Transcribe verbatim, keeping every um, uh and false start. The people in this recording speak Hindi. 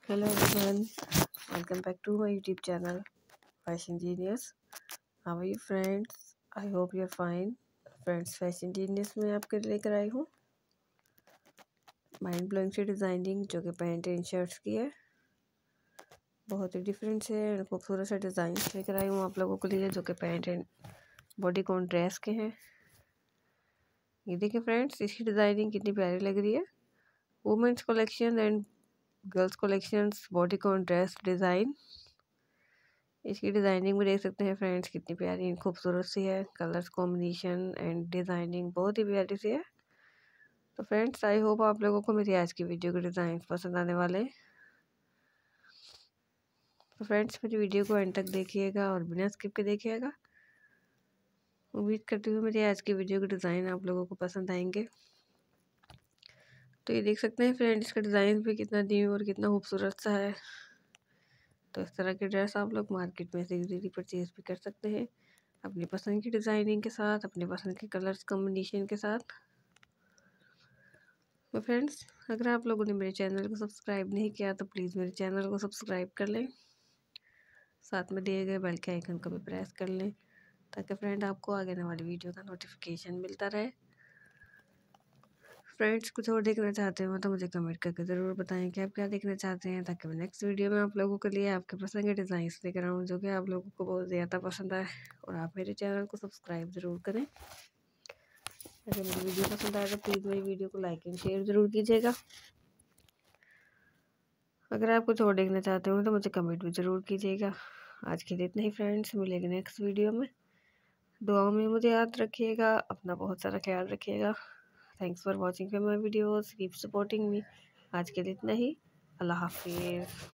Hello everyone, welcome back to my YouTube channel Fashion Genius. How are you friends? I hope you're fine. Friends, Fashion Genius में आपके लिए लेकर आई हूँ माइंड ब्लोइंग से डिज़ाइनिंग जो कि पैंट एंड शर्ट्स की है। बहुत ही डिफरेंट से एंड खूबसूरत से डिज़ाइन लेकर आई हूँ आप लोगों के लिए जो कि pant and bodycon dress के हैं। ये देखिए फ्रेंड्स, इसकी डिज़ाइनिंग कितनी प्यारी लग रही है। Women's collection and girls collections bodycon dress design. इसकी डिज़ाइनिंग भी देख सकते हैं फ्रेंड्स, कितनी प्यारी खूबसूरत सी है। कलर्स कॉम्बिनेशन एंड डिज़ाइनिंग बहुत ही प्यारी सी है। तो फ्रेंड्स, आई होप आप लोगों को मेरी आज की वीडियो के डिज़ाइन पसंद आने वाले हैं। तो फ्रेंड्स, मेरी वीडियो को एंड तक देखिएगा और बिना स्किप के देखिएगा। उम्मीद करती हूँ मेरी आज की वीडियो के डिज़ाइन आप लोगों को पसंद आएंगे। तो ये देख सकते हैं फ्रेंड्स, इसका डिज़ाइन भी कितना न्यू और कितना खूबसूरत सा है। तो इस तरह की ड्रेस आप लोग मार्केट में से इजीली परचेज भी कर सकते हैं अपनी पसंद की डिज़ाइनिंग के साथ, अपनी पसंद के कलर्स कॉम्बिनेशन के साथ। तो फ्रेंड्स, अगर आप लोगों ने मेरे चैनल को सब्सक्राइब नहीं किया तो प्लीज़ मेरे चैनल को सब्सक्राइब कर लें। साथ में दिए गए बेल के आइकन को भी प्रेस कर लें ताकि फ्रेंड आपको आगे आने वाली वीडियो का नोटिफिकेशन मिलता रहे। फ्रेंड्स, कुछ और देखना चाहते हो तो मुझे कमेंट करके ज़रूर बताएं कि आप क्या देखना चाहते हैं, ताकि मैं नेक्स्ट वीडियो में आप लोगों के लिए आपके पसंद के डिज़ाइन लेकर आऊँ जो कि आप लोगों को बहुत ज़्यादा पसंद आए। और आप मेरे चैनल को सब्सक्राइब ज़रूर करें। अगर मेरी वीडियो पसंद आए तो प्लीज़ मेरी वीडियो को लाइक एंड शेयर ज़रूर कीजिएगा। अगर आप कुछ और देखना चाहते हो तो मुझे कमेंट भी ज़रूर कीजिएगा। आज के लिए इतना ही फ्रेंड्स, मिलेंगे नेक्स्ट वीडियो में। दुआओं में मुझे याद रखिएगा, अपना बहुत सारा ख्याल रखिएगा। Thanks for watching my videos, keep supporting me. आज के लिए इतना ही। अल्लाह हाफिज़।